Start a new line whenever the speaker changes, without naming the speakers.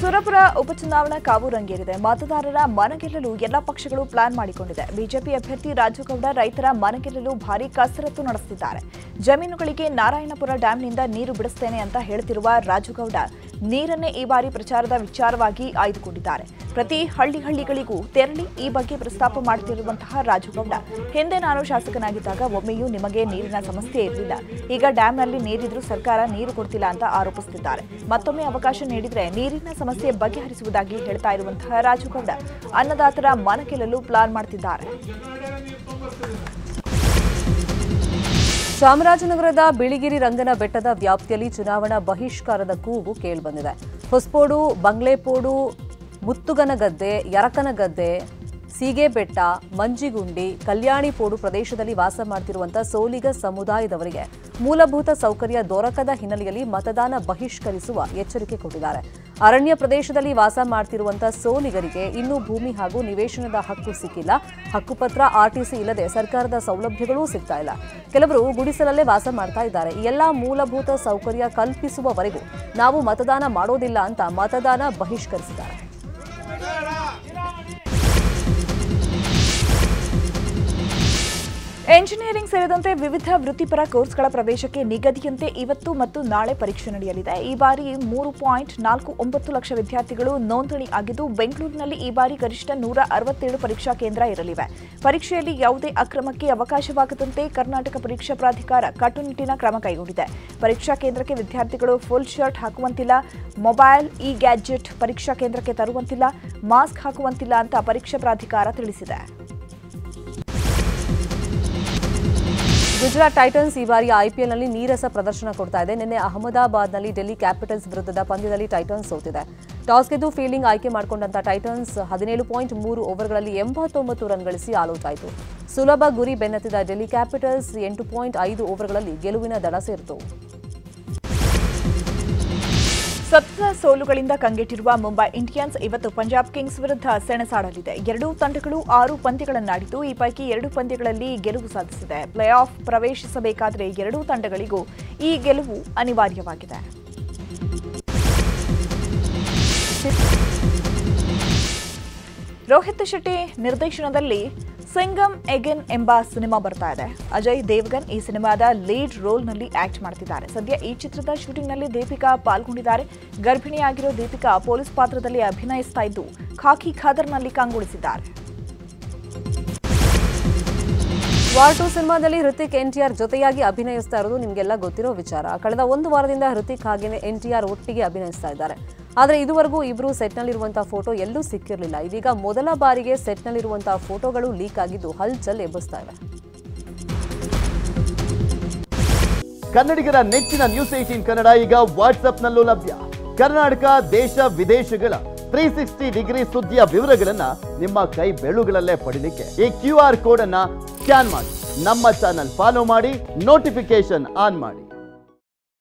ಸುರಪುರ ಉಪಚುನಾವಣಾ ಕಾವು ರಂಗೇರಿದೆ. ಮತದಾರರ ಮನಗೆಲ್ಲಲು ಎಲ್ಲ ಪಕ್ಷಗಳು ಪ್ಲಾನ್ ಮಾಡಿಕೊಂಡಿದೆ. ಬಿಜೆಪಿ ಅಭ್ಯರ್ಥಿ ರಾಜುಗೌಡ ರೈತರ ಮನಗೆಲ್ಲಲು ಭಾರೀ ಕಸರತ್ತು ನಡೆಸುತ್ತಿದ್ದಾರೆ. ಜಮೀನುಗಳಿಗೆ ನಾರಾಯಣಪುರ ಡ್ಯಾಂನಿಂದ ನೀರು ಬಿಡಿಸುತ್ತೇನೆ ಅಂತ ಹೇಳುತ್ತಿರುವ ರಾಜುಗೌಡ ನೀರನ್ನೇ ಈ ಬಾರಿ ಪ್ರಚಾರದ ವಿಚಾರವಾಗಿ ಆಯ್ದುಕೊಂಡಿದ್ದಾರೆ. ಪ್ರತಿ ಹಳ್ಳಿಗಳಿಗೂ ತೆರಳಿ ಈ ಬಗ್ಗೆ ಪ್ರಸ್ತಾಪ ಮಾಡುತ್ತಿರುವಂತಹ ರಾಜುಗೌಡ, ಹಿಂದೆ ನಾನು ಶಾಸಕನಾಗಿದ್ದಾಗ ಒಮ್ಮೆಯೂ ನಿಮಗೆ ನೀರಿನ ಸಮಸ್ಯೆ ಇರಲಿಲ್ಲ. ಈಗ ಡ್ಯಾಂನಲ್ಲಿ ನೀರಿದ್ರೂ ಸರ್ಕಾರ ನೀರು ಕೊಡ್ತಿಲ್ಲ ಅಂತ ಆರೋಪಿಸುತ್ತಿದ್ದಾರೆ. ಮತ್ತೊಮ್ಮೆ ಅವಕಾಶ ನೀಡಿದ್ರೆ ನೀರಿನ ಸಮಸ್ಯೆ ಬಗೆಹರಿಸುವುದಾಗಿ ಹೇಳ್ತಾ ಇರುವಂತಹ ರಾಜುಗೌಡ ಅನ್ನದಾತರ ಮನಗೆಲ್ಲಲು ಪ್ಲಾನ್ ಮಾಡುತ್ತಿದ್ದಾರೆ.
ಚಾಮರಾಜನಗರದ ಬಿಳಿಗಿರಿ ರಂಗನ ಬೆಟ್ಟದ ವ್ಯಾಪ್ತಿಯಲ್ಲಿ ಚುನಾವಣಾ ಬಹಿಷ್ಕಾರದ ಕೂಗು ಕೇಳಿಬಂದಿದೆ. ಹೊಸಪೋಡು, ಬಂಗ್ಲೆಪೋಡು, ಮುತ್ತುಗನಗದ್ದೆ, ಯರಕನಗದ್ದೆ, ಸೀಗೆಬೆಟ್ಟ, ಮಂಜಿಗುಂಡಿ, ಕಲ್ಯಾಣಿಪೋಡು ಪ್ರದೇಶದಲ್ಲಿ ವಾಸ ಮಾಡುತ್ತಿರುವಂತಹ ಸೋಲಿಗ ಸಮುದಾಯದವರಿಗೆ ಮೂಲಭೂತ ಸೌಕರ್ಯ ದೊರಕದ ಹಿನ್ನೆಲೆಯಲ್ಲಿ ಮತದಾನ ಬಹಿಷ್ಕರಿಸುವ ಎಚ್ಚರಿಕೆ ಕೊಟ್ಟಿದ್ದಾರೆ. ಅರಣ್ಯ ಪ್ರದೇಶದಲ್ಲಿ ವಾಸ ಮಾಡುತ್ತಿರುವಂತಹ ಸೋಲಿಗರಿಗೆ ಇನ್ನೂ ಭೂಮಿ ಹಾಗೂ ನಿವೇಶನದ ಹಕ್ಕು ಸಿಕ್ಕಿಲ್ಲ. ಹಕ್ಕುಪತ್ರ, ಆರ್ಟಿಸಿ ಇಲ್ಲದೆ ಸರ್ಕಾರದ ಸೌಲಭ್ಯಗಳೂ ಸಿಗ್ತಾ ಇಲ್ಲ. ಕೆಲವರು ಗುಡಿಸಲಲ್ಲೇ ವಾಸ ಮಾಡ್ತಾ ಇದ್ದಾರೆ. ಈ ಎಲ್ಲಾ ಮೂಲಭೂತ ಸೌಕರ್ಯ ಕಲ್ಪಿಸುವವರೆಗೂ ನಾವು ಮತದಾನ ಮಾಡೋದಿಲ್ಲ ಅಂತ ಮತದಾನ ಬಹಿಷ್ಕರಿಸಿದ್ದಾರೆ.
ಎಂಜಿನಿಯರಿಂಗ್ ಸೇರಿದಂತೆ ವಿವಿಧ ವೃತ್ತಿಪರ ಕೋರ್ಸ್ಗಳ ಪ್ರವೇಶಕ್ಕೆ ನಿಗದಿಯಂತೆ ಇವತ್ತು ಮತ್ತು ನಾಳೆ ಪರೀಕ್ಷೆ ನಡೆಯಲಿದೆ. ಈ ಬಾರಿ 3.49 ಲಕ್ಷ ವಿದ್ಯಾರ್ಥಿಗಳು ನೋಂದಣಿ ಆಗಿದ್ದು, ಬೆಂಗಳೂರಿನಲ್ಲಿ ಈ ಬಾರಿ ಗರಿಷ್ಠ 167 ಪರೀಕ್ಷಾ ಕೇಂದ್ರ ಇರಲಿವೆ. ಪರೀಕ್ಷೆಯಲ್ಲಿ ಯಾವುದೇ ಅಕ್ರಮಕ್ಕೆ ಅವಕಾಶವಾಗದಂತೆ ಕರ್ನಾಟಕ ಪರೀಕ್ಷಾ ಪ್ರಾಧಿಕಾರ ಕಟ್ಟುನಿಟ್ಟಿನ ಕ್ರಮ ಕೈಗೊಂಡಿದೆ. ಪರೀಕ್ಷಾ ಕೇಂದ್ರಕ್ಕೆ ವಿದ್ಯಾರ್ಥಿಗಳು ಫುಲ್ ಶರ್ಟ್ ಹಾಕುವಂತಿಲ್ಲ, ಮೊಬೈಲ್, ಇ ಗ್ಯಾಡ್ಜೆಟ್ ಪರೀಕ್ಷಾ ಕೇಂದ್ರಕ್ಕೆ ತರುವಂತಿಲ್ಲ, ಮಾಸ್ಕ್ ಹಾಕುವಂತಿಲ್ಲ ಅಂತ ಪರೀಕ್ಷಾ ಪ್ರಾಧಿಕಾರ ತಿಳಿಸಿದೆ.
ಗುಜರಾತ್ ಟೈಟನ್ಸ್ ಈ ಬಾರಿ ಐಪಿಎಲ್ನಲ್ಲಿ ನೀರಸ ಪ್ರದರ್ಶನ ಕೊಡ್ತಾ ಇದೆ. ನಿನ್ನೆ ಅಹಮದಾಬಾದ್ನಲ್ಲಿ ಡೆಲ್ಲಿ ಕ್ಯಾಪಿಟಲ್ಸ್ ವಿರುದ್ಧದ ಪಂದ್ಯದಲ್ಲಿ ಟೈಟನ್ಸ್ ಸೋತಿದೆ. ಟಾಸ್ ಗೆದ್ದು ಫೀಲ್ಡಿಂಗ್ ಆಯ್ಕೆ ಮಾಡಿಕೊಂಡಂತ ಟೈಟನ್ಸ್ 17.3 ಓವರ್ಗಳಲ್ಲಿ 89 ರನ್ ಗಳಿಸಿ ಆಲೌಟ್ ಆಯಿತು. ಸುಲಭ ಗುರಿ ಬೆನ್ನತ್ತಿದ ಡೆಲ್ಲಿ ಕ್ಯಾಪಿಟಲ್ಸ್ 8.5 ಓವರ್ಗಳಲ್ಲಿ ಗೆಲುವಿನ ದಡ ಸೇರಿತು.
ಸತತ ಸೋಲುಗಳಿಂದ ಕಂಗೆಟ್ಟಿರುವ ಮುಂಬೈ ಇಂಡಿಯನ್ಸ್ ಇವತ್ತು ಪಂಜಾಬ್ ಕಿಂಗ್ಸ್ ವಿರುದ್ಧ ಸೆಣಸಾಡಲಿದೆ. ಎರಡೂ ತಂಡಗಳು 6 ಪಂದ್ಯಗಳನ್ನಾಡಿದ್ದು, ಈ ಪೈಕಿ 2 ಪಂದ್ಯಗಳಲ್ಲಿ ಗೆಲುವು ಸಾಧಿಸಿದೆ. ಪ್ಲೇ ಆಫ್ ಪ್ರವೇಶಿಸಬೇಕಾದರೆ ಎರಡೂ ತಂಡಗಳಿಗೂ ಈ ಗೆಲುವು ಅನಿವಾರ್ಯವಾಗಿದೆ. ರೋಹಿತ್ ಶೆಟ್ಟಿ ನಿರ್ದೇಶನದಲ್ಲಿ ಸಿಂಗಮ್ ಎಗೇನ್ ಎಂಬ ಸಿನಿಮಾ ಬರ್ತಾ ಇದೆ. ಅಜಯ್ ದೇವಗನ್ ಈ ಸಿನಿಮಾದ ಲೀಡ್ ರೋಲ್ನಲ್ಲಿ ಆಕ್ಟ್ ಮಾಡ್ತಿದ್ದಾರೆ. ಸದ್ಯ ಈ ಚಿತ್ರದ ಶೂಟಿಂಗ್ನಲ್ಲಿ ದೀಪಿಕಾ ಪಾಲ್ಗೊಂಡಿದ್ದಾರೆ. ಗರ್ಭಿಣಿಯಾಗಿರೋ ದೀಪಿಕಾ ಪೊಲೀಸ್ ಪಾತ್ರದಲ್ಲಿ ಅಭಿನಯಿಸ್ತಾ ಇದ್ದು, ಖಾಕಿ ಖಾದರ್ನಲ್ಲಿ ಕಂಗೊಳಿಸಿದ್ದಾರೆ.
ವಾರ್ 2 ಸಿನಿಮಾದಲ್ಲಿ ಹೃತಿಕ್ ಎನ್ಟಿಆರ್ ಜೊತೆಯಾಗಿ ಅಭಿನಯಿಸ್ತಾ ಇರೋದು ನಿಮಗೆಲ್ಲ ಗೊತ್ತಿರೋ ವಿಚಾರ. ಕಳೆದ 1 ವಾರದಿಂದ ಹೃತಿಕ್ ಹಾಗೆಯೇ ಎನ್ಟಿಆರ್ ಒಟ್ಟಿಗೆ ಅಭಿನಯಿಸ್ತಾ ಇದ್ದಾರೆ. ಆದರೆ ಇದುವರೆಗೂ ಇಬ್ಬರು ಸೆಟ್ನಲ್ಲಿರುವಂತಹ ಫೋಟೋ ಎಲ್ಲೂ ಸಿಕ್ಕಿರಲಿಲ್ಲ. ಇದೀಗ ಮೊದಲ ಬಾರಿಗೆ ಸೆಟ್ನಲ್ಲಿರುವಂತಹ ಫೋಟೋಗಳು ಲೀಕ್ ಆಗಿದ್ದು ಹಲ್ಚಲ್ ಎಬ್ಬಿಸ್ತಾ ಇವೆ.
ಕನ್ನಡಿಗರ ನೆಚ್ಚಿನ ನ್ಯೂಸ್ 18 ಕನ್ನಡ ಈಗ ವಾಟ್ಸ್ಆಪ್ನಲ್ಲೂ ಲಭ್ಯ. ಕರ್ನಾಟಕ, ದೇಶ, ವಿದೇಶಗಳ 360 ಡಿಗ್ರಿ ಸುದ್ದಿಯ ವಿವರಗಳನ್ನ ನಿಮ್ಮ ಕೈ ಬೆರಳುಗಳಲ್ಲೇ ಪಡಿಲಿಕ್ಕೆ ಈ QR ಕೋಡ್ ಅನ್ನ ಸ್ಕ್ಯಾನ್ ಮಾಡಿ, ನಮ್ಮ ಚಾನಲ್ ಫಾಲೋ ಮಾಡಿ, ನೋಟಿಫಿಕೇಶನ್ ಆನ್ ಮಾಡಿ.